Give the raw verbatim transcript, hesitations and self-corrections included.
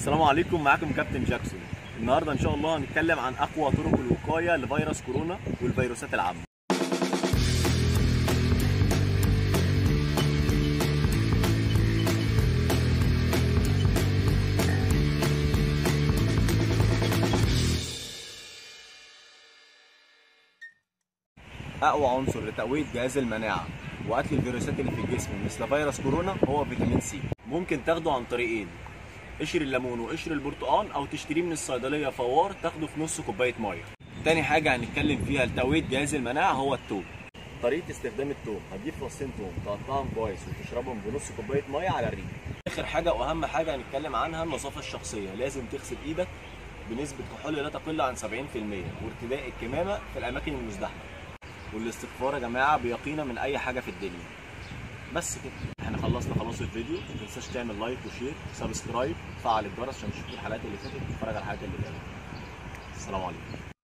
السلام عليكم، معاكم كابتن جاكسون. النهارده ان شاء الله هنتكلم عن اقوى طرق الوقايه لفيروس كورونا والفيروسات العامه. اقوى عنصر لتقويه جهاز المناعه وقتل الفيروسات اللي في الجسم مثل فيروس كورونا هو فيتامين سي. ممكن تاخده عن طريقين: قشر الليمون وقشر البرتقال، او تشتريه من الصيدليه فوار تاخده في نص كوبايه ميه. تاني حاجه هنتكلم فيها لتقويه جهاز المناعه هو الثوم. طريقه استخدام الثوم: هتجيب فصين ثوم تقطعهم كويس وتشربهم بنص كوبايه ميه على الريق. اخر حاجه واهم حاجه هنتكلم عنها النظافه الشخصيه. لازم تغسل ايدك بنسبه كحول لا تقل عن سبعين في المية، وارتداء الكمامه في الاماكن المزدحمه، والاستغفار يا جماعه بيقينا من اي حاجه في الدنيا. بس كده احنا خلصنا خلاص الفيديو. ما تنساش تعمل لايك وشير سبسكرايب، فعل الجرس عشان تشوف الحلقات اللي فاتت وتتفرج على الحلقات اللي جايه. السلام عليكم.